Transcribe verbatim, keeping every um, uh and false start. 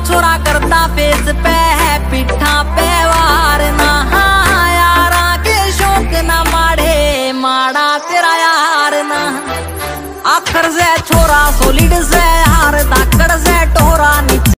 छोरा करता फेस पे है पिठा पे वार ना, यारा के शौक ना माड़े माड़ा तेरा यार ना। आखर से छोरा सोलिड से हार धाकड़ से टोरा नीचे